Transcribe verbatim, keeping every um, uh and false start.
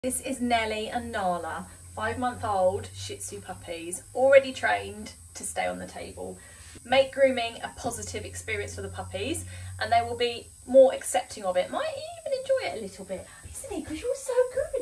This is Nellie and Nala, five month old Shih Tzu puppies, already trained to stay on the table. Make grooming a positive experience for the puppies and they will be more accepting of it, might even enjoy it a little bit. Isn't it? Because you're so good.